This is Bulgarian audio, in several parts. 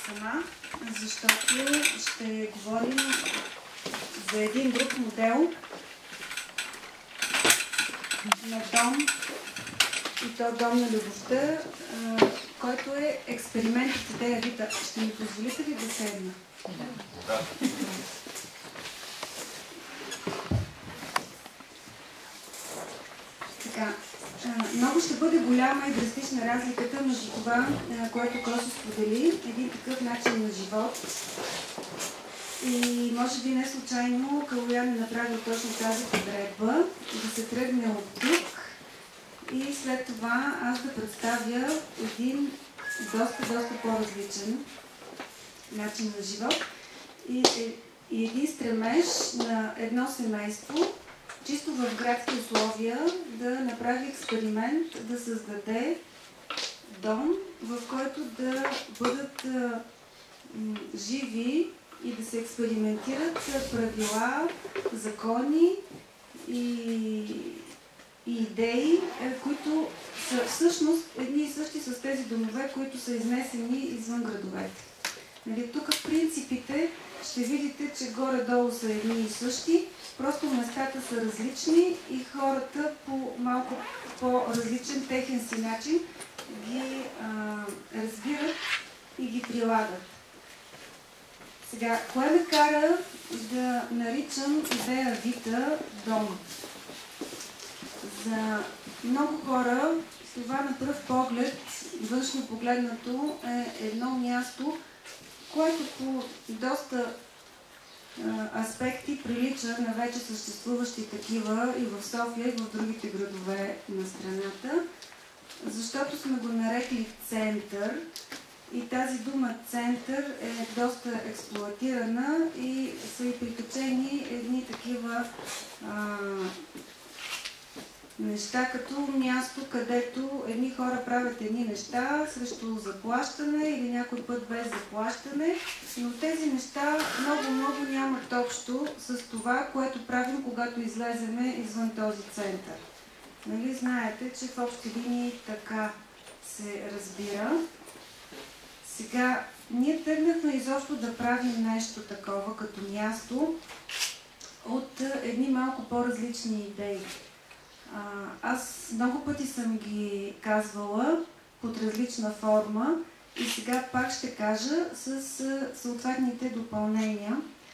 сама, защото ще говорим за един друг модел на дом, и то дом на любовта, който е експеримент с идея Вита. Ще ми позволите ли да седна? Да. Така, много ще бъде голяма и драстична разликата между това, което Косо сподели, един такъв начин на живот. И може би не случайно Калоян е направил точно тази подредба, да се тръгне от тук и след това аз да представя един доста по-различен начин на живот и един стремеж на едно семейство, чисто в градски условия, да направи експеримент, да създаде дом, в който да бъдат живи и да се експериментират правила, закони и идеи, които са всъщност едни и същи с тези домове, които са изнесени извън градовете. Нали, тук принципите ще видите, че горе-долу са едни и същи, просто местата са различни и хората по малко по-различен техен си начин ги разбират и ги прилагат. Сега, кое ме кара да наричам идея Вита дом? За много хора това на пръв поглед, външно погледнато, е едно място, което по доста аспекти прилича на вече съществуващи такива и в София, и в другите градове на страната, защото сме го нарекли център. И тази дума център е доста експлоатирана и са и приточени едни такива неща, като място, където едни хора правят едни неща срещу заплащане или някой път без заплащане, но тези неща много нямат общо с това, което правим, когато излеземе извън този център. Нали знаете, че в общи линии така се разбира. Сега, ние тръгнахме изобщо да правим нещо такова като място от едни малко по-различни идеи. Аз много пъти съм ги казвала под различна форма и сега пак ще кажа с съответните допълнения.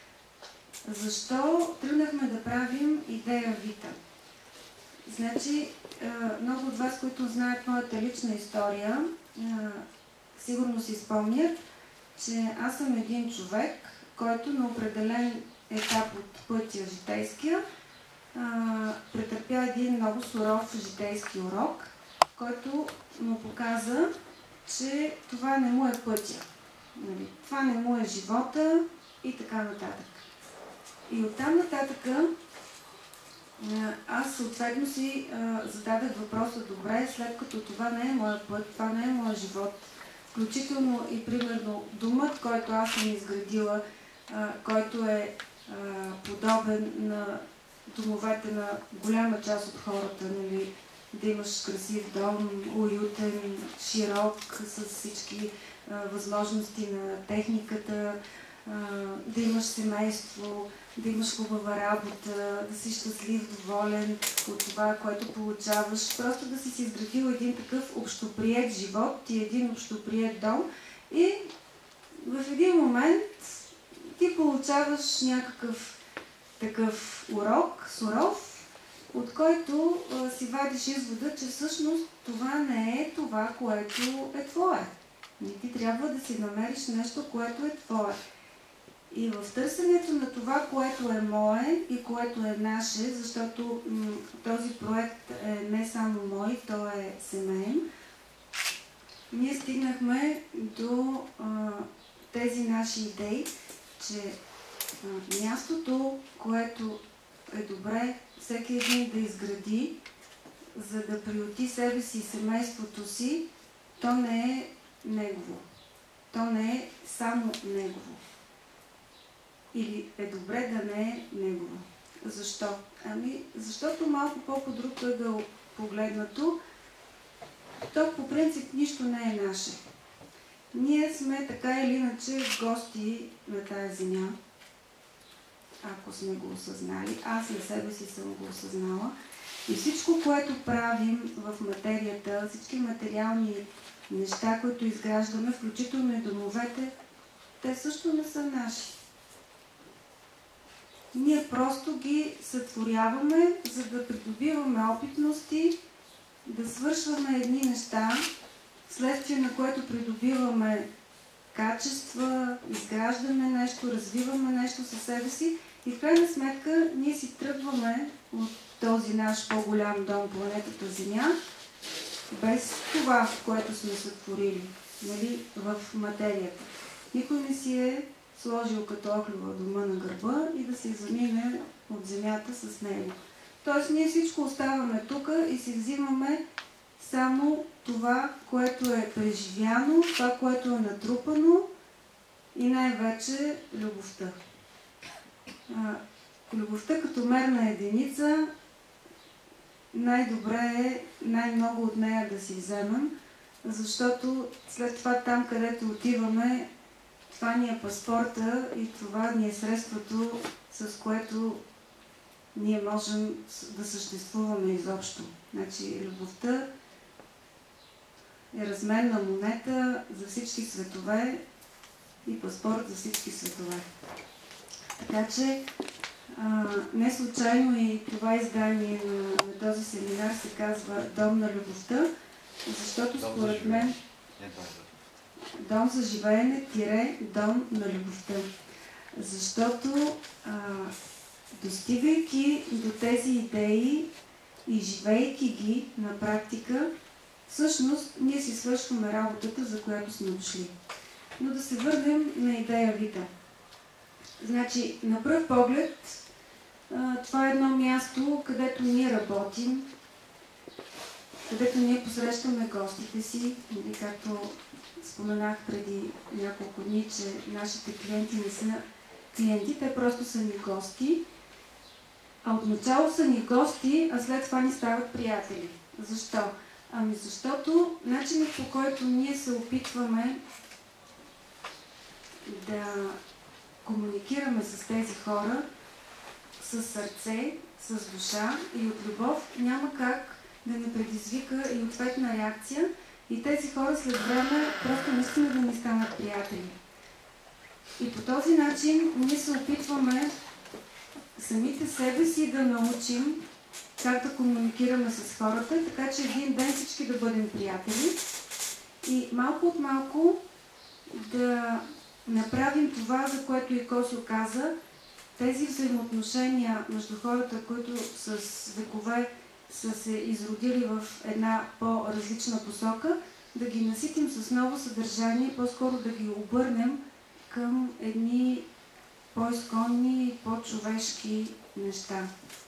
Защо тръгнахме да правим идея Вита? Значи, много от вас, които знаят моята лична история, сигурно си спомнят, че аз съм един човек, който на определен етап от пътя житейския претърпя един много суров житейски урок, който му показа, че това не му е пътя. Нали? Това не му е живота и така нататък. И оттам нататък аз съответно си зададах въпроса: добре, след като това не е моят път, това не е моят живот, включително и примерно домът, който аз съм изградила, който е подобен на домовете на голяма част от хората, нали, да имаш красив дом, уютен, широк, с всички възможности на техниката, да имаш семейство, да имаш хубава работа, да си щастлив, доволен от това, което получаваш. Просто да си изградил един такъв общоприет живот и един общоприет дом. И в един момент ти получаваш някакъв такъв урок, суров, от който си вадиш извода, че всъщност това не е това, което е твое. Ти трябва да си намериш нещо, което е твое. И в търсенето на това, което е мое и което е наше, защото този проект е не само мой, той е семейен, ние стигнахме до тези наши идеи, че мястото, което е добре всеки един да изгради, за да приюти себе си и семейството си, то не е негово. То не е само негово. Или е добре да не е негово. Защо? Защото малко по-друг ъгъл погледнато, то по принцип нищо не е наше. Ние сме така или иначе гости на тази земя, ако сме го осъзнали. Аз на себе си съм го осъзнала. И всичко, което правим в материята, всички материални неща, които изграждаме, включително и домовете, те също не са наши. Ние просто ги сътворяваме, за да придобиваме опитности, да свършваме едни неща, вследствие на което придобиваме качества, изграждаме нещо, развиваме нещо със себе си и в крайна сметка ние си тръгваме от този наш по-голям дом, планетата Земя, без това, което сме сътворили, нали, в материята. Никой не си е сложил като оклюва дома на гърба и да се замине от земята с него. Тоест ние всичко оставаме тук и си взимаме само това, което е преживяно, това, което е натрупано и най-вече любовта. Любовта като мерна единица най-добре е най-много от нея да си вземем, защото след това там, където отиваме, това ни е паспорта и това ни е средството, с което ние можем да съществуваме изобщо. Значи любовта е разменна монета за всички светове и паспорт за всички светове. Така че не случайно и това издание на този семинар се казва Дом на любовта, защото според мен дом за живеене – дом на любовта. Защото достигайки до тези идеи и живейки ги на практика, всъщност ние си свършваме работата, за която сме дошли. Но да се върнем на идея Вита. Значи, на пръв поглед, това е едно място, където ние работим, където ние посрещаме гостите си, както споменах преди няколко дни, че нашите клиенти не са клиенти, те просто са ни гости. А отначало са ни гости, а след това ни стават приятели. Защо? Ами защото начинът, по който ние се опитваме да комуникираме с тези хора, с сърце, с душа и от любов, няма как да не предизвика и ответна реакция и тези хора след време просто наистина да ни станат приятели. И по този начин ние се опитваме самите себе си да научим как да комуникираме с хората, така че един ден всички да бъдем приятели и малко от малко да направим това, за което и Косо каза, тези взаимоотношения между хората, които с векове са се изродили в една по-различна посока, да ги наситим с ново съдържание, по-скоро да ги обърнем към едни по-изконни, по-човешки неща.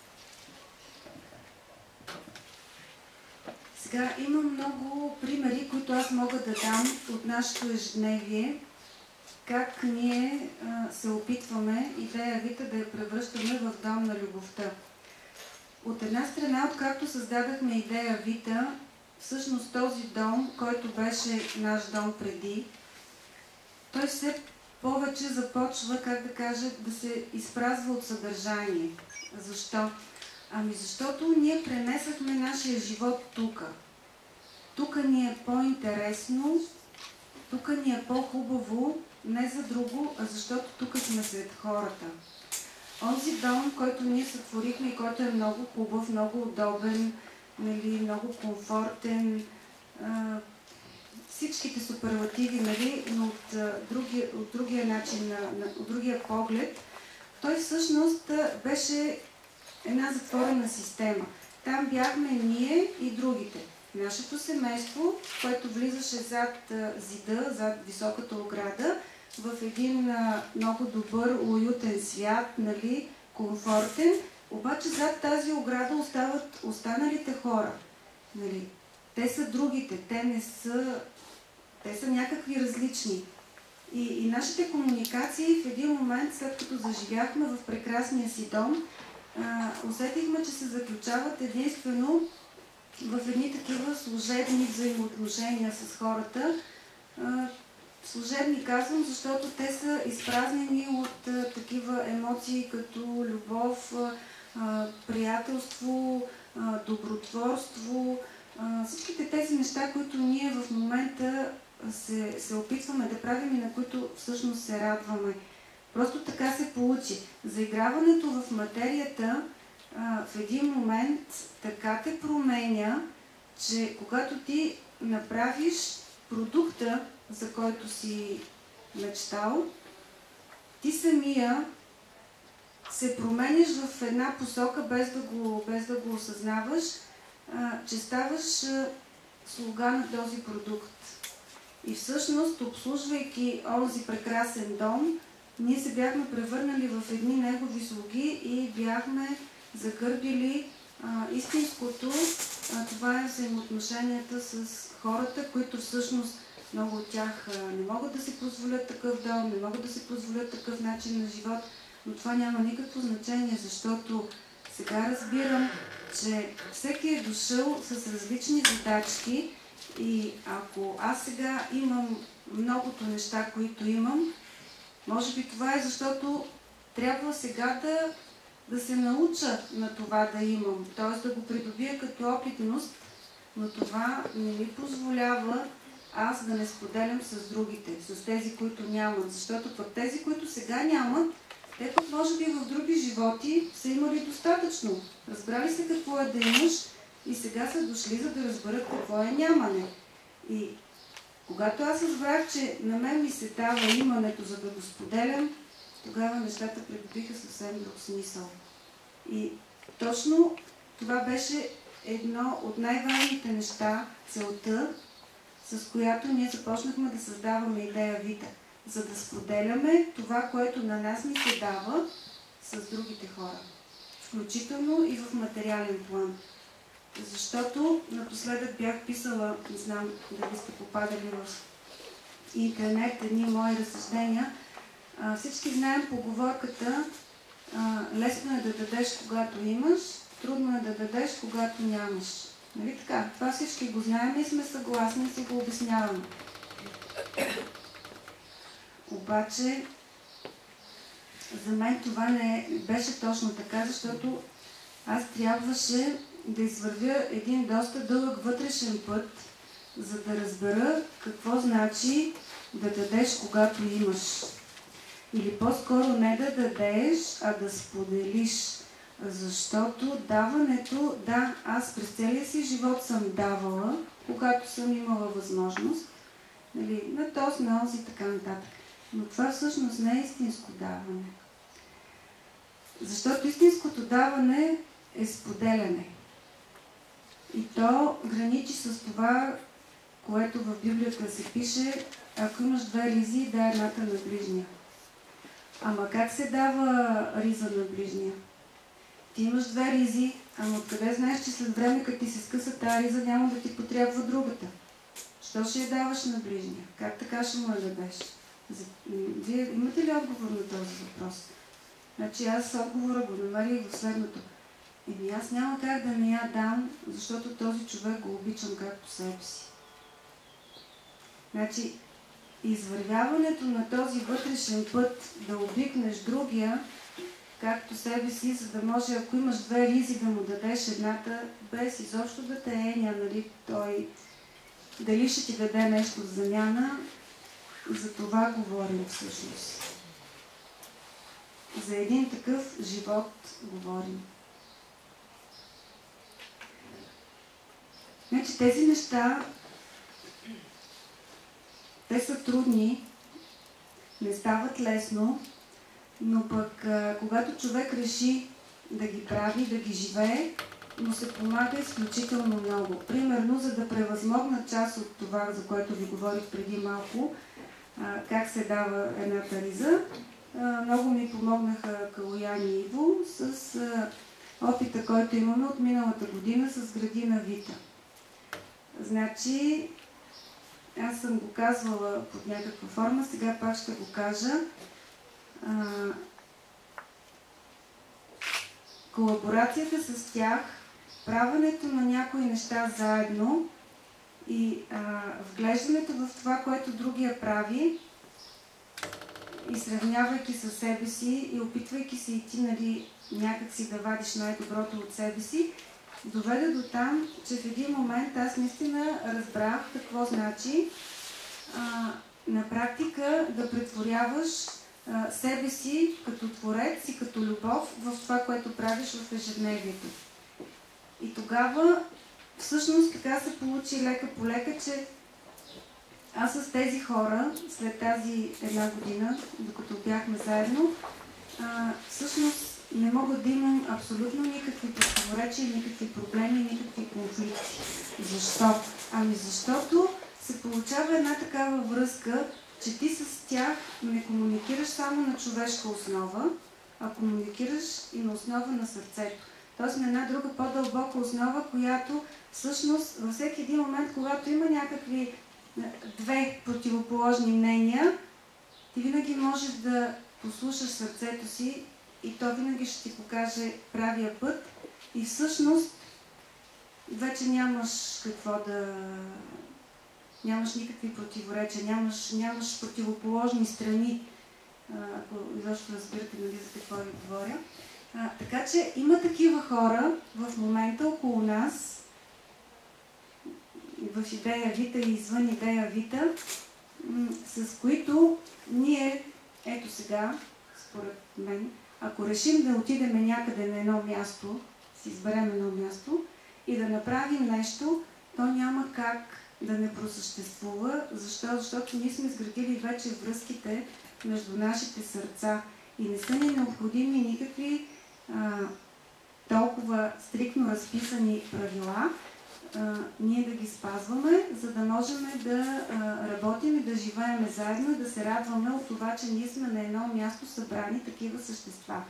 Сега има много примери, които аз мога да дам от нашето ежедневие, как ние се опитваме идея Вита да я превръщаме в дом на любовта. От една страна, откакто създадахме идея Вита, всъщност този дом, който беше наш дом преди, той все повече започва, как да кажа, да се изпразва от съдържание. Защо? Ами защото ние пренесахме нашия живот тук. Тук ни е по-интересно, тук ни е по-хубаво, не за друго, а защото тук сме сред хората. Онзи дом, който ние сътворихме и който е много хубав, много удобен, нали, много комфортен, всичките суперлативи, нали, но от другия начин, от другия поглед, той всъщност беше една затворена система. Там бяхме ние и другите. Нашето семейство, което влизаше зад зида, зад високата ограда, в един много добър, уютен свят, нали, комфортен, обаче зад тази ограда остават останалите хора. Нали. Те са другите, те са някакви различни. И нашите комуникации в един момент, след като заживяхме в прекрасния си дом, усетихме, че се заключават единствено в едни такива служебни взаимоотношения с хората, Служебни казвам, защото те са изпразнени от такива емоции като любов, приятелство, добротворство, всичките тези неща, които ние в момента се опитваме да правим и на които всъщност се радваме. Просто така се получи. Заиграването в материята в един момент така те променя, че когато ти направиш продукта, за който си мечтал, ти самия се промениш в една посока, без да го осъзнаваш, че ставаш слуга на този продукт. И всъщност, обслужвайки онзи прекрасен дом, ние се бяхме превърнали в едни негови слуги и бяхме загърбили истинското. Това е взаимоотношенията с хората, които всъщност много от тях не могат да си позволят такъв дом, не могат да си позволят такъв начин на живот, но това няма никакво значение, защото сега разбирам, че всеки е дошъл с различни задачки и ако аз сега имам многото неща, които имам, може би това е защото трябва сега да се науча на това да имам, т.е. да го придобия като опитност, но това не ми позволява аз да не споделям с другите, с тези, които нямат. Защото пък тези, които сега нямат, те пък може би в други животи са имали достатъчно. Разбрали се какво е да имаш и сега са дошли, за да разберат какво е нямане. И когато аз разбрах, че на мен ми се дава имането, за да го споделям, тогава нещата придобиха съвсем друг смисъл. И точно това беше едно от най-важните неща, целта, с която ние започнахме да създаваме идея Вита, за да споделяме това, което на нас ни се дава с другите хора, включително и в материален план. Защото напоследък бях писала, не знам дали сте попадали в интернет, едни мои разсъждения. Всички знаем поговорката лесно е да дадеш, когато имаш, трудно е да дадеш, когато нямаш. Нали така? Това всички го знаем и сме съгласни и си го обясняваме. Обаче, за мен това не беше точно така, защото аз трябваше да извървя един доста дълъг вътрешен път, за да разбера какво значи да дадеш, когато имаш. Или по-скоро не да дадеш, а да споделиш. Защото даването, да, аз през целия си живот съм давала, когато съм имала възможност, нали, на този, на онзи и така нататък. Но това всъщност не е истинско даване. Защото истинското даване е споделяне. И то граничи с това, което в Библията се пише, ако имаш две ризи, дай едната на ближния. Ама как се дава риза на ближния? Ти имаш две ризи, ама откъде знаеш, че след време, като ти се скъса тази риза, няма да ти потрябва другата? Що ще я даваш на ближния? Как така ще му я дадеш? Вие имате ли отговор на този въпрос? Значи аз отговора го намерих в следното. Аз няма как да не я дам, защото този човек го обичам както себе си. Значи, извървяването на този вътрешен път да обикнеш другия, както себе си, за да може, ако имаш две ризи, да му дадеш едната, без изобщо да те еня, нали, той дали ще ти даде нещо в замяна, за това говорим всъщност. За един такъв живот говорим. Значи тези неща, те са трудни, не стават лесно, но пък когато човек реши да ги прави, да ги живее, му се помага изключително много. Примерно, за да превъзмогна част от това, за което ви говорих преди малко, как се дава едната риза, много ми помогнаха Калоян и Иво с опита, който имаме от миналата година с градина Вита. Значи, аз съм го казвала под някаква форма, сега пак ще го кажа. Колаборацията с тях, правенето на някои неща заедно И вглеждането в това, което другия прави, и сравнявайки със себе си и опитвайки се и ти, нали, някак си да вадиш най-доброто от себе си, доведе до там, че в един момент аз наистина разбрах какво значи на практика да претворяваш себе си като творец и като любов в това, което правиш в ежедневието. И тогава всъщност така се получи лека по лека, че аз с тези хора, след тази една година, докато бяхме заедно, всъщност не мога да имам абсолютно никакви противоречия, никакви проблеми, никакви конфликти. Защо? Ами защото се получава една такава връзка, че ти с тях не комуникираш само на човешка основа, а комуникираш и на основа на сърцето. Тоест на една друга по-дълбока основа, която всъщност във всеки един момент, когато има някакви две противоположни мнения, ти винаги можеш да послушаш сърцето си и то винаги ще ти покаже правия път и всъщност вече нямаш какво да... Нямаш никакви противоречия, нямаш противоположни страни, ако изобщо разбирате, нали, за какво ви говоря. Така че има такива хора в момента около нас, в идея Вита и извън идея Вита, с които ние, ето сега, според мен, ако решим да отидем някъде на едно място, си изберем едно място и да направим нещо, то няма как да не просъществува. Защо? Защото ние сме изградили вече връзките между нашите сърца и не са ни необходими никакви толкова стриктно разписани правила, ние да ги спазваме, за да можем да работим и да живеем заедно и да се радваме от това, че ние сме на едно място събрани такива същества.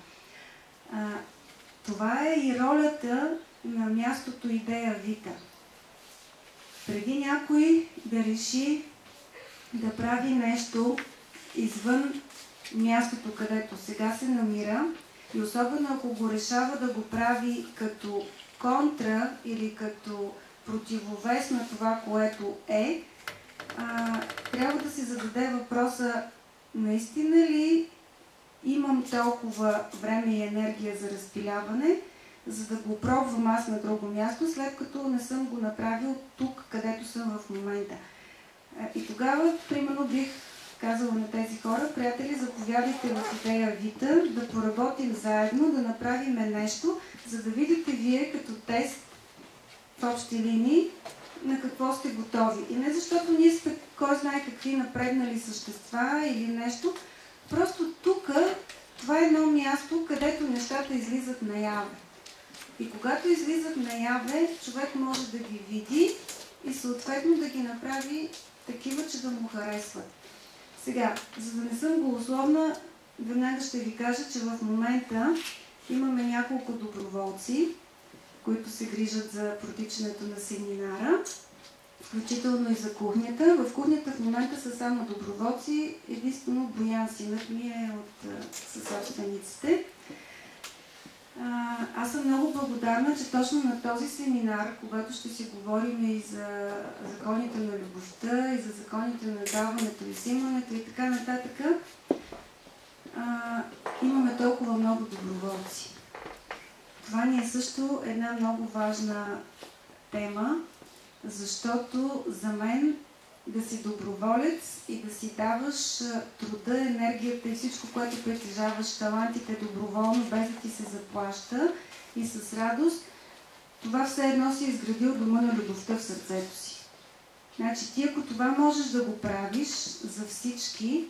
Това е и ролята на мястото идея Вита. Преди някой да реши да прави нещо извън мястото, където сега се намира, и особено ако го решава да го прави като контра или като противовес на това, което е, трябва да си зададе въпроса: наистина ли имам толкова време и енергия за разпиляване, за да го пробвам аз на друго място, след като не съм го направил тук, където съм в момента. И тогава, примерно, бих казала на тези хора: приятели, заповядайте в идея Вита, да поработим заедно, да направим нещо, за да видите вие като тест в общи линии на какво сте готови. И не защото ние сме кой знае какви напреднали същества или нещо, просто тук това е едно място, където нещата излизат наяве. И когато излизат наяве, човек може да ги види и съответно да ги направи такива, че да му харесват. Сега, за да не съм голословна, веднага ще ви кажа, че в момента имаме няколко доброволци, които се грижат за протичането на семинара, включително и за кухнята. В кухнята в момента са само доброволци, единствено Боян, синът ми е от съсобствениците. Аз съм много благодарна, че точно на този семинар, когато ще си говорим и за законите на любовта, и за законите на даването и взимането и така нататък, имаме толкова много доброволци. Това ни е също една много важна тема, защото за мен да си доброволец и да си даваш труда, енергията и всичко, което притежаваш, талантите доброволно, без да ти се заплаща и с радост, това все едно си изградил дома на любовта в сърцето си. Значи ти, ако това можеш да го правиш за всички,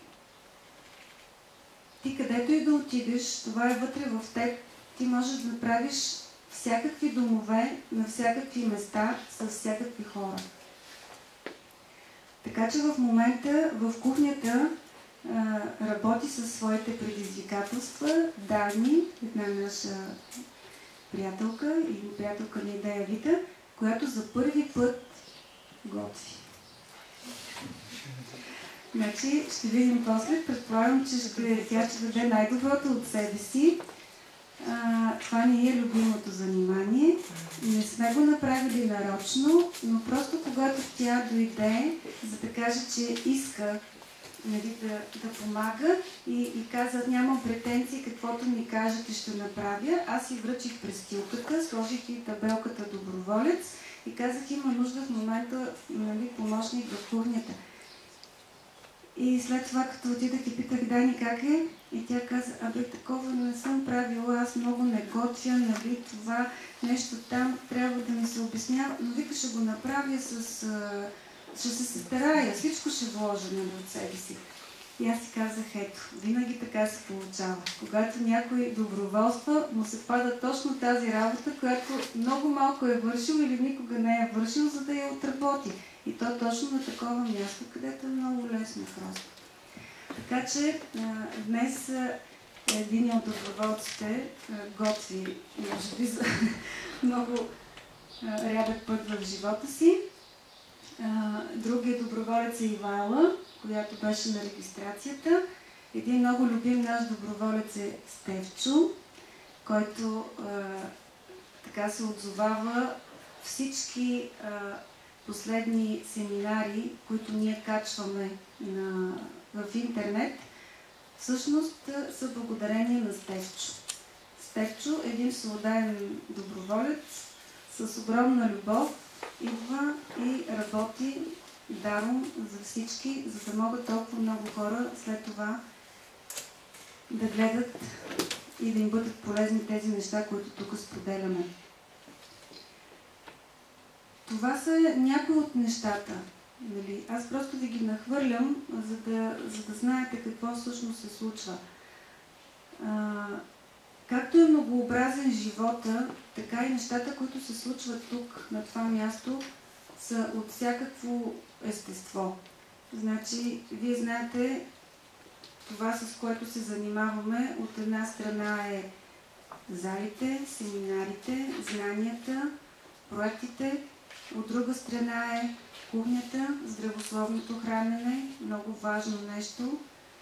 ти където и да отидеш, това е вътре в теб, ти можеш да направиш всякакви домове на всякакви места с всякакви хора. Така че в момента в кухнята работи със своите предизвикателства Дани, една наша приятелка или приятелка на идея Вита, която за първи път готви. Значи ще видим после, предполагам, че тя ще даде най-доброто от себе си. това не е любимото занимание. Не сме го направили нарочно, но просто когато тя дойде, за да каже, че иска, нали, да помага и каза, нямам претенции, каквото ми кажете ще направя. Аз си връчих престилката, сложих и табелката доброволец и казах, има нужда в момента, нали, помощник в кухнята. И след това, като отидах и питах Дани как е, и тя каза, такова не съм правила, аз много не готвя, нали, това нещо там трябва да ми се обяснява, но вика, ще го направя ще се старая, всичко ще вложа, нали, от себе си. И аз си казах, ето, винаги така се получава. Когато някой доброволства, му се пада точно тази работа, която много малко е вършил или никога не е вършил, за да я отработи. И то точно на такова място, където е много лесно просто. Така че днес един от доброволците готви, може би за много рядък път в живота си. Другият доброволец е Ивайла, която беше на регистрацията. Един много любим наш доброволец е Стефчо, който така се отзовава всички последни семинари, които ние качваме в интернет, всъщност са благодарение на Стефчо. Стефчо е един всеотдаен доброволец с огромна любов, идва и работи даром за всички, за да могат толкова много хора след това да гледат и да им бъдат полезни тези неща, които тук споделяме. Това са някои от нещата. Нали? Аз просто ви ги нахвърлям, за да знаете какво всъщност се случва. Както е многообразен живота, така и нещата, които се случват тук, на това място, са от всякакво естество. Значи, вие знаете, това, с което се занимаваме, от една страна е залите, семинарите, знанията, проектите, от друга страна е кухнята, здравословното хранене, много важно нещо,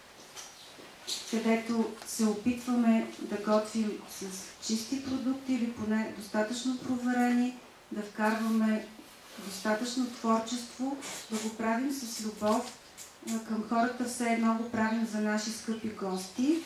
където се опитваме да готвим с чисти продукти или поне достатъчно проверени, да вкарваме достатъчно творчество, да го правим с любов към хората, все едно го правим за наши скъпи гости.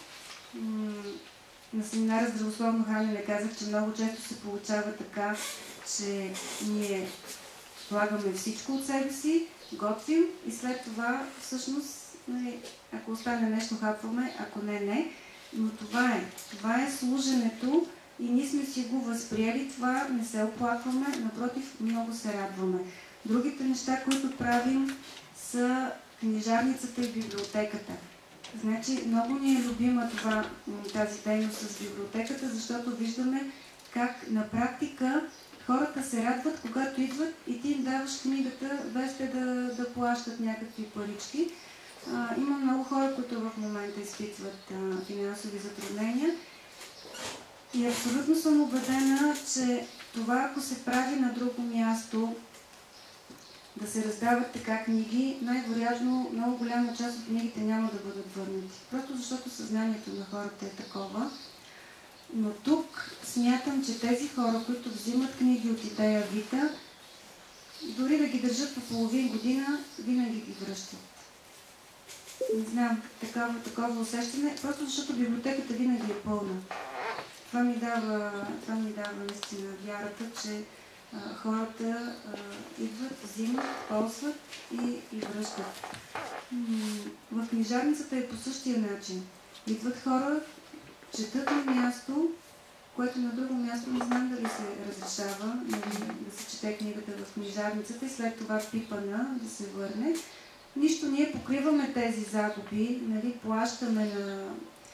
На семинара здравословно хранене казах, че много често се получава така, че ние влагаме всичко от себе си, готвим и след това всъщност, ако остане нещо, хапваме, ако не. Но това е служенето и ние сме си го възприели това, не се оплакваме, напротив, много се радваме. Другите неща, които правим, са книжарницата и библиотеката. Значи, много ни е любима тази дейност с библиотеката, защото виждаме как на практика хората се радват, когато идват и ти им даваш книгата, без те да плащат някакви парички. Има много хора, които в момента изпитват финансови затруднения. И абсолютно съм убедена, че това, ако се прави на друго място, да се раздават така книги, най-вероятно много голяма част от книгите няма да бъдат върнати. Просто защото съзнанието на хората е такова. Но тук смятам, че тези хора, които взимат книги от Идея Вита, дори да ги държат по половин година, винаги ги връщат. Не знам, такова усещане, просто защото библиотеката винаги е пълна. Това ми дава наистина вярата, че хората идват, взимат, ползват и връщат. В книжарницата е по същия начин. Идват хора, четат на място, което на друго място не знам дали се разрешава, да се чете книгата в книжарницата и след това пипана да се върне. Нищо, ние покриваме тези загуби, нали, плащаме на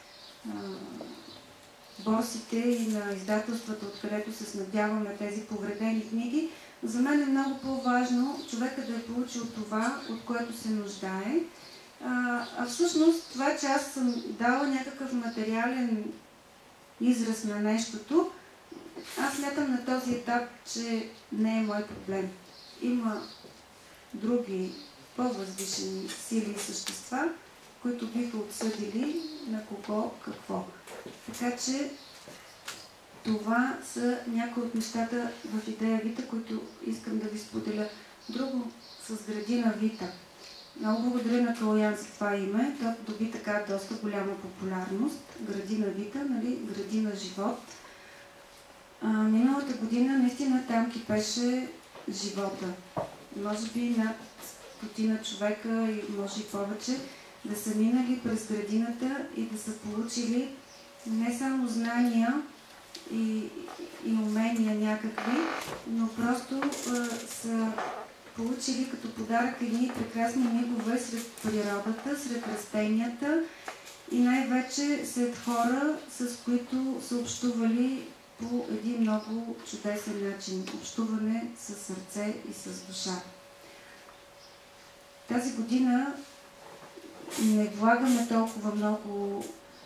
борсите и на издателствата, откъдето се снабдяваме тези повредени книги. За мен е много по-важно човека да е получил това, от което се нуждае. Всъщност това, че аз съм дала някакъв материален израз на нещото, аз смятам на този етап, че не е мой проблем. Има други по-възвишени сили и същества, които биха отсъдили на кого какво. Така че Това са някои от нещата в идея Вита, които искам да ви споделя. Друго с градина Вита. Много благодаря на Калоян за това име. То доби така доста голяма популярност. Градина Вита, нали? Градина живот. Миналата година наистина там кипеше живота. Може би над 100 човека и може и повече да са минали през градината и да са получили не само знания и умения някакви, но просто са получили като подарък едни прекрасни мигове сред природата, сред растенията и най-вече сред хора, с които са общували по един много чудесен начин. Общуване с сърце и с душа. Тази година не влагаме толкова много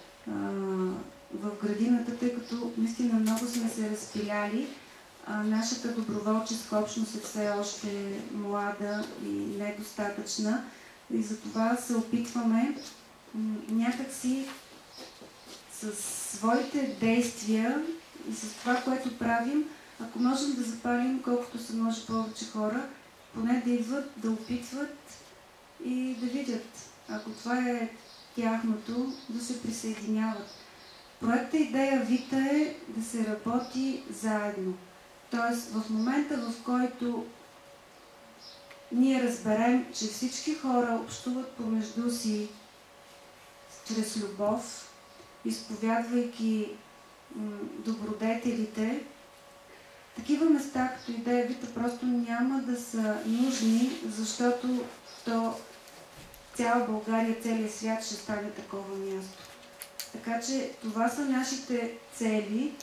в градината, тъй като наистина много сме се разпиляли. Нашата доброволческа общност е все още млада и недостатъчна и затова се опитваме някакси с своите действия и с това, което правим, ако можем да запалим колкото се може повече хора, поне да идват, да опитват и да видят. Ако това е тяхното, да се присъединяват. Проектът идея Вита е да се работи заедно. Тоест в момента, в който ние разберем, че всички хора общуват помежду си чрез любов, изповядвайки добродетелите, такива места, като идея Вита, просто няма да са нужни, защото цяла България, целият свят ще стане такова място. Така че това са нашите цели.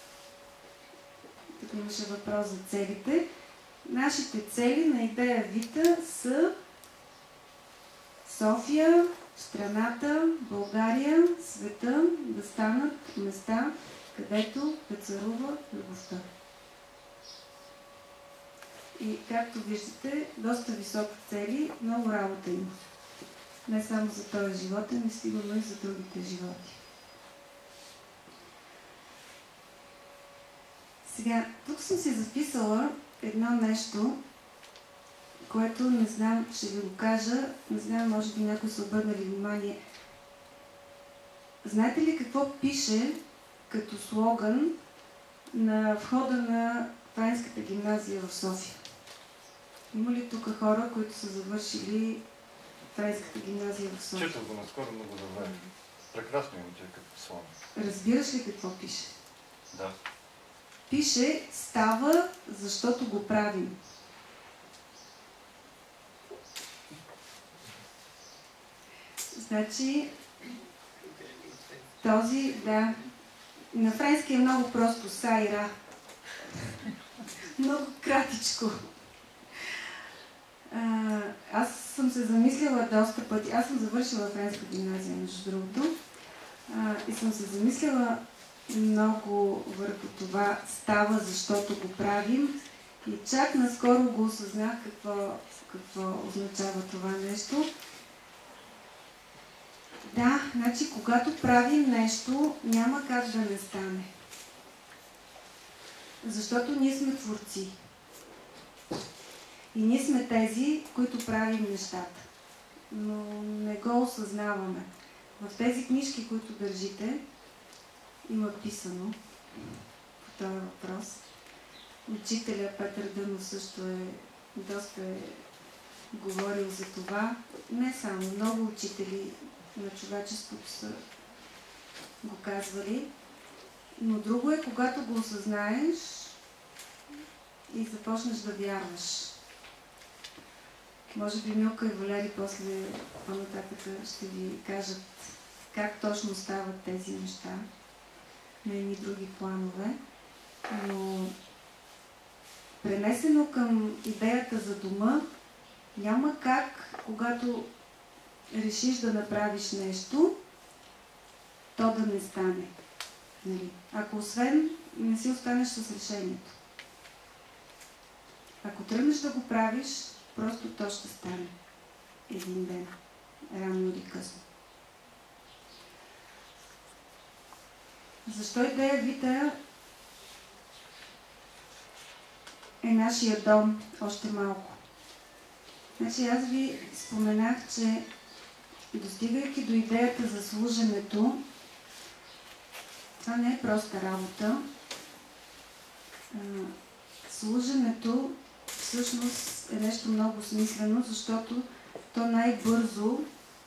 Тук имаше въпрос за целите. Нашите цели на идея Вита са София, страната, България, света да станат места, където да царува любовта. И както виждате, доста високи цели, много работа има. Не само за този живот, но сигурно и за другите животи. Сега, тук съм си записала едно нещо, което не знам, ще ви го кажа, не знам, може би някой са обърнали внимание. Знаете ли какво пише като слоган на входа на Френската гимназия в София? Има ли тук хора, които са завършили Френската гимназия в София? Четох го наскоро, много добре. Прекрасно имате като слоган. Разбираш ли какво пише? Да. Пише става, защото го правим. Значи, да, на френски е много просто са и ра. Много кратичко. Аз съм се замислила доста пъти. Аз съм завършила френска гимназия, между другото. И съм се замислила много върху това става, защото го правим. И чак наскоро го осъзнах какво означава това нещо. Да, значи когато правим нещо, няма как да не стане. Защото ние сме творци. И ние сме тези, които правим нещата. Но не го осъзнаваме. В тези книжки, които държите, има писано по този въпрос. Учителя Петър Дънов също доста говорил за това. Не само, много учители на човечеството са го казвали. Но друго е, когато го осъзнаеш и започнеш да вярваш. Може би Милка и Валери после по-нататък ще ви кажат как точно стават тези неща на едни други планове. Но пренесено към идеята за дома, няма как, когато решиш да направиш нещо, то да не стане. Нали? Ако освен не си останеш с решението. Ако тръгнеш да го правиш, просто то ще стане един ден, рано или късно. Защо идея Вита е нашия дом още малко. Значи аз ви споменах, че достигайки до идеята за служенето, това не е проста работа. Служенето всъщност е нещо много смислено, защото то най-бързо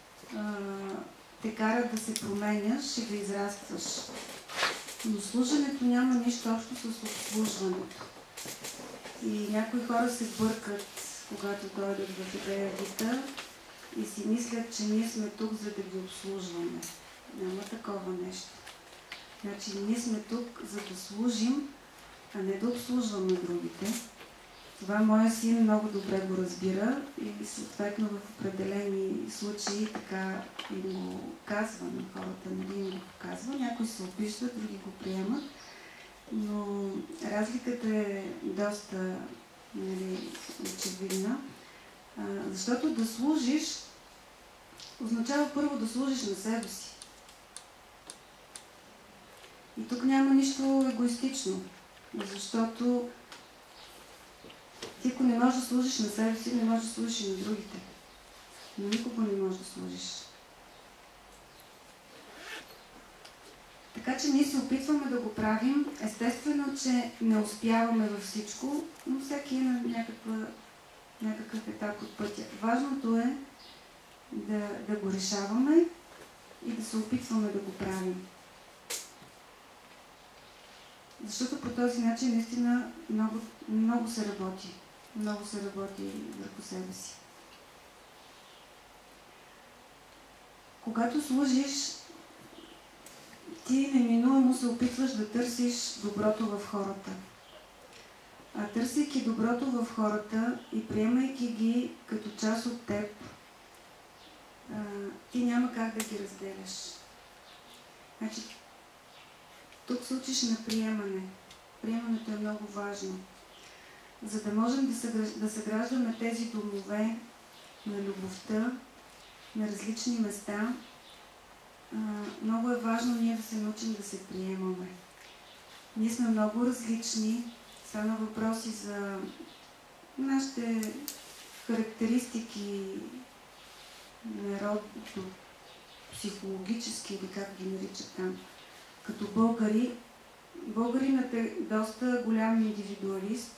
те кара да се променяш и да израстваш. Но служенето няма нищо общо с обслужването. И някои хора се бъркат, когато дойдат в идеята и си мислят, че ние сме тук, за да ги обслужваме. Няма такова нещо. Значи ние сме тук, за да служим, а не да обслужваме другите. Това моя син много добре го разбира и съответно в определени случаи така им го казва на хората, нали им го показва. Някои се обиждат, други го приемат, но разликата е доста, нали, очевидна. Защото да служиш означава първо да служиш на себе си. И тук няма нищо егоистично, защото ти ако не можеш да служиш на себе си, не можеш да служиш и на другите. Но никога не можеш да служиш. Така че ние се опитваме да го правим. Естествено, че не успяваме във всичко, но всеки е на някакъв етап от пътя. Важното е да го решаваме и да се опитваме да го правим. Защото по този начин наистина много се работи. Много се работи върху себе си. Когато служиш, ти неминуемо се опитваш да търсиш доброто в хората. А търсейки доброто в хората и приемайки ги като част от теб, ти няма как да ги разделяш. Значи, тук се учиш на приемане. Приемането е много важно. За да можем да съграждаме тези домове на любовта, на различни места, много е важно ние да се научим да се приемаме. Ние сме много различни. Стана въпроси за нашите характеристики, народното, психологически или как ги наричат там. Като българи, българинът е доста голям индивидуалист,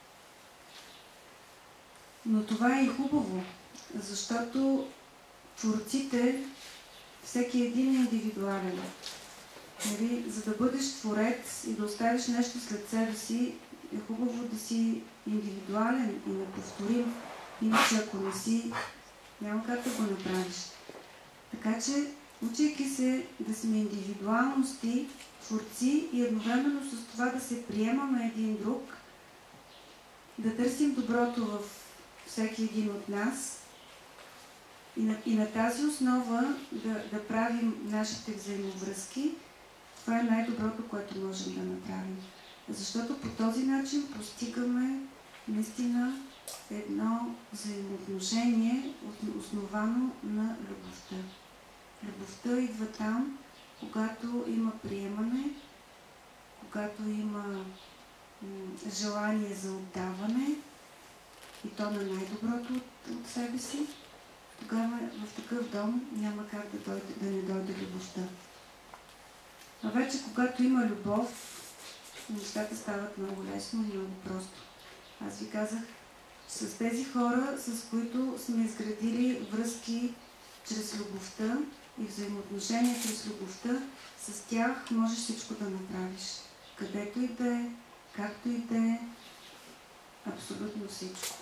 но това е и хубаво, защото творците, всеки един е индивидуален. Нали? За да бъдеш творец и да оставиш нещо след себе си, е хубаво да си индивидуален и неповторим. Иначе ако не си, няма как да го направиш. Така че, учейки се да сме индивидуалности, творци и едновременно с това да се приемаме един друг, да търсим доброто в всеки един от нас и на тази основа да правим нашите взаимовръзки, това е най-доброто, което можем да направим. Защото по този начин постигаме наистина едно взаимоотношение, основано на любовта. Любовта идва там, когато има приемане, когато има желание за отдаване и то на най-доброто от себе си, тогава в такъв дом няма как да не дойде любовта. А вече когато има любов, нещата стават много лесно и много просто. Аз ви казах, с тези хора, с които сме изградили връзки чрез любовта и взаимоотношения чрез любовта, с тях можеш всичко да направиш. Където и да е, както и да е, абсолютно всичко.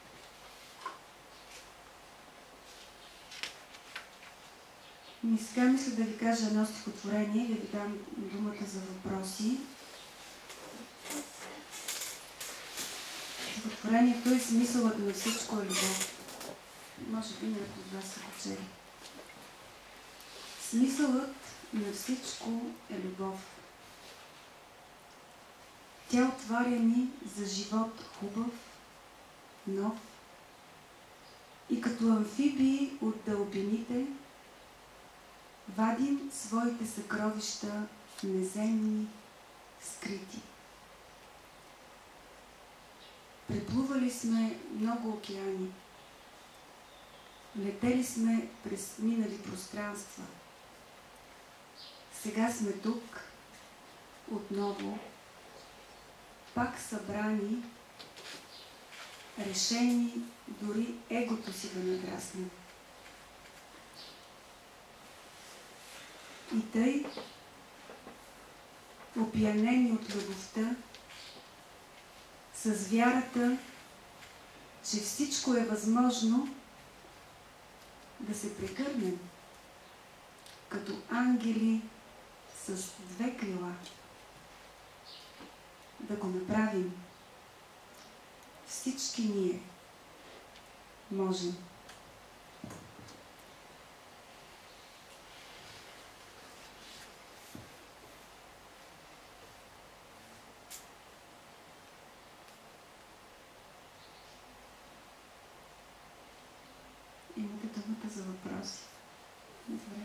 И сега мисля да ви кажа едно стихотворение и да ви дам думата за въпроси. Стихотворението е "Смисълът на всичко е любов". Може би някой от вас са го чели. Смисълът на всичко е любов. Тя отваря ни за живот хубав, нов и като амфибии от дълбините вадим своите съкровища неземни, скрити. Преплували сме много океани. Летели сме през минали пространства. Сега сме тук, отново, пак събрани, решени дори егото си да награснем. И тъй, опиянени от любовта, с вярата, че всичко е възможно, да се прегърнем като ангели с две крила. Да го направим. Всички ние можем. Имате думата за въпроси. Добре.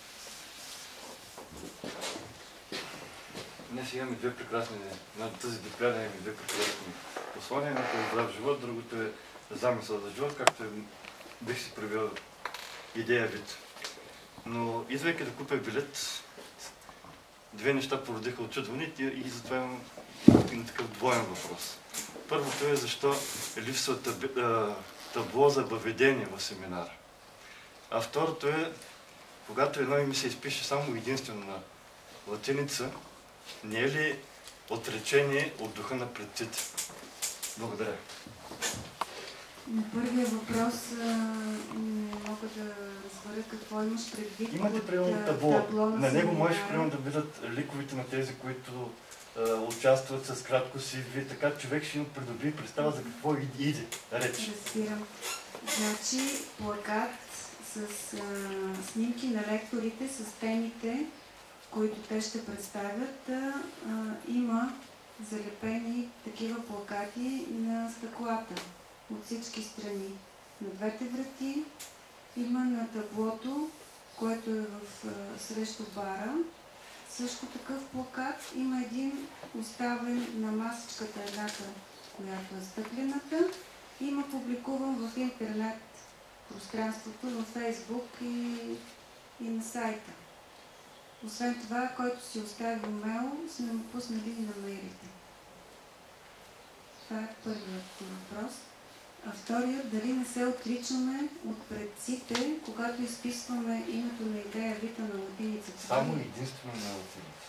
Днес имаме две прекрасни, на тази дисциплина имаме две прекрасни послания. Едното е здрав живот, другото е замисъл за живот, както бих си привел идея вид. Но идвайки да купя билет, две неща породиха очудване и затова имам такъв двоен въпрос. Първото е защо липсва табло за въведение в семинара. А второто е, когато едно име се изпише само единствено на латиница, не е ли отречение от духа на предците? Благодаря. На първия въпрос не мога да разбера какво имаш предвид. Имате примерно табло. На него можеш примерно да видят ликовите на тези, които участват с кратко CV, така човек ще им придобие представа за какво иде реч. Разбирам. Значи плакат с снимки на лекторите, с темите, които те ще представят, има залепени такива плакати на стъклата от всички страни. На двете врати има на таблото, което е срещу бара, също такъв плакат. Има един оставен на масичката, едната, която е стъклената. Има публикуван в интернет пространството, във Фейсбук и на сайта. Освен това, който си остави мейл, сме му пуснали и на мейлите. Това е първият въпрос. А вторият, дали не се отричаме от предците, когато изписваме името на идея вита на латиница? Само единствено на латиница.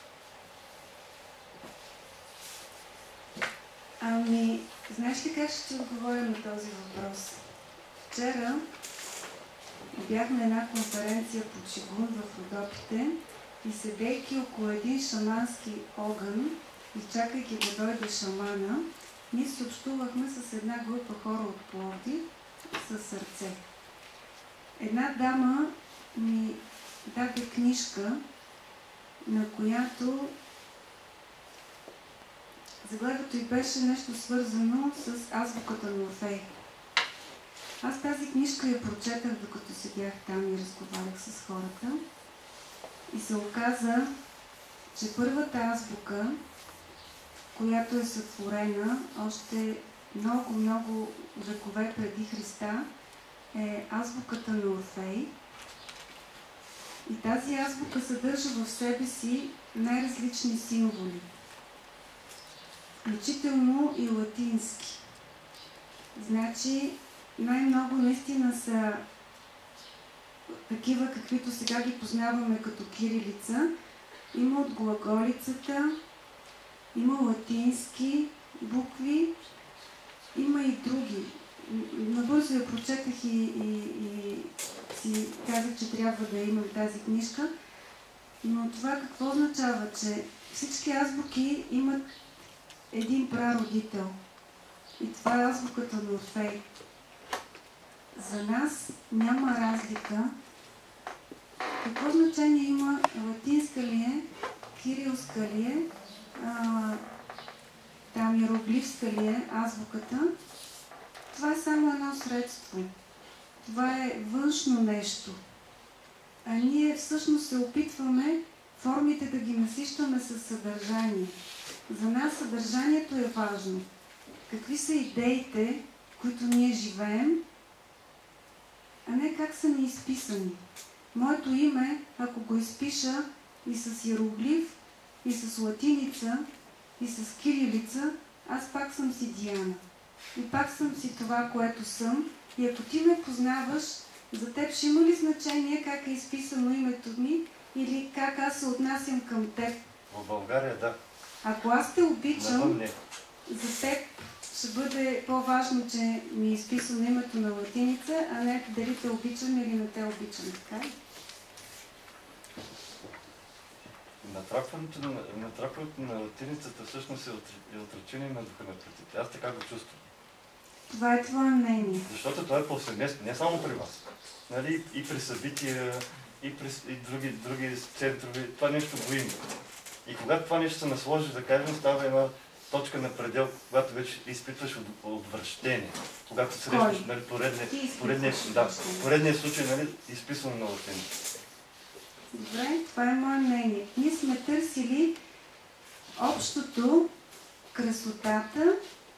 Ами, знаеш ли как ще отговоря на този въпрос? Вчера бях на една конференция по чигун в Родопите и седейки около един шамански огън и чакайки да дойде шамана, ние се общувахме с една група хора от Пловдив със сърце. Една дама ми даде книжка, на която заглавието й беше нещо свързано с азбуката на Орфей. Аз тази книжка я прочетах, докато седях там и разговарях с хората. И се оказа, че първата азбука, която е сътворена още много векове преди Христа, е азбуката на Орфей. И тази азбука съдържа в себе си най-различни символи, включително и латински. Значи, най-много наистина са такива, каквито сега ги познаваме като кирилица. Има от глаголицата, има латински букви, има и други. Набързо я прочетах и си казах, че трябва да имам тази книжка. Но това какво означава? Че всички азбуки имат един прародител. И това е азбуката на Орфей. За нас няма разлика. Какво значение има латинска ли е, кирилска ли е, там иероглифска ли е азбуката? Това е само едно средство. Това е външно нещо. А ние всъщност се опитваме формите да ги насищаме със съдържание. За нас съдържанието е важно. какви са идеите, които ние живеем, а не как са ни изписани. Моето име, ако го изпиша и с иероглиф, и с латиница, и с кирилица, аз пак съм си Диана. И пак съм си това, което съм. И ако ти ме познаваш, за теб ще има ли значение как е изписано името ми или как аз се отнасям към теб? В България, да. Ако аз те обичам, не. за теб ще бъде по-важно, че ми е изписано името на латиница, а не дали те обичам или не те обичам. Така ли? Натрапването на латиницата всъщност е отречение на духа на предците. Аз така го чувствам. Това е твое мнение. Защото това е повсеместно, не само при вас. Нали? И при събития, и други центрове, това нещо го има. И когато това нещо се насложи, да кажем, става една точка на предел, когато вече изпитваш отвращение. Когато срещаш нали, поредния случай, нали, изписано на латиница. Добре, това е мое мнение. Ние сме търсили общото, красотата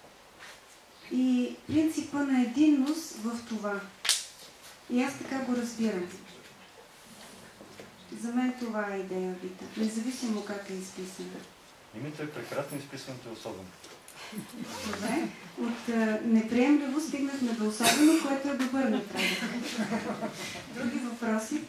и принципа на единност в това. И аз така го разбирам. За мен това е идеята, независимо как е изписана. Името е прекрасно, изписването е особено. Добре, от неприемливо стигнахме до особено, което е добър напредък. Други въпроси?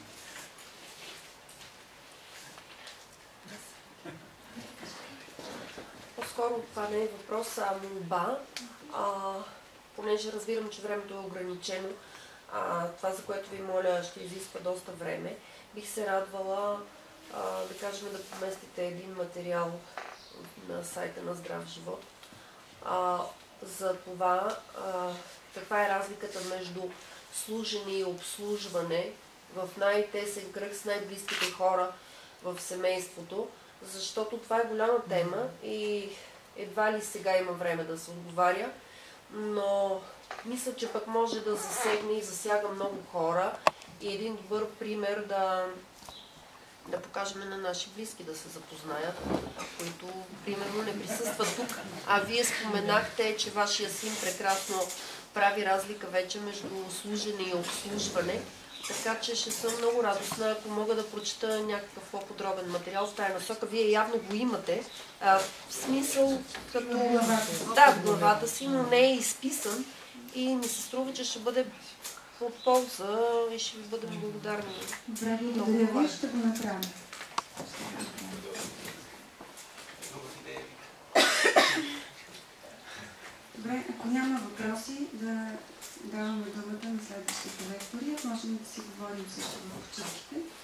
По-скоро това не е въпрос, а молба. Понеже разбирам, че времето е ограничено, това, за което ви моля, ще изисква доста време. Бих се радвала, да кажем, да поместите един материал на сайта на Здрав живот за това каква е разликата между служене и обслужване в най-тесен кръг с най-близките хора в семейството, защото това е голяма тема и едва ли сега има време да се отговаря, но мисля, че пък може да засегне и засяга много хора и един добър пример да покажем на наши близки да се запознаят, които примерно не присъстват тук. А вие споменахте, че вашия син прекрасно прави разлика вече между служене и обслужване. Така че ще съм много радостна, ако мога да прочета някакъв по-подробен материал в тая насока. Вие явно го имате. В смисъл, като в главата си, но не е изписан и ми се струва, че ще бъде от полза и ще ви бъдем благодарни. Добре, благодаря ви, ще го направя. Добре, ако няма въпроси, да даваме думата на следващите лектори. Можем да си говорим също в чашките.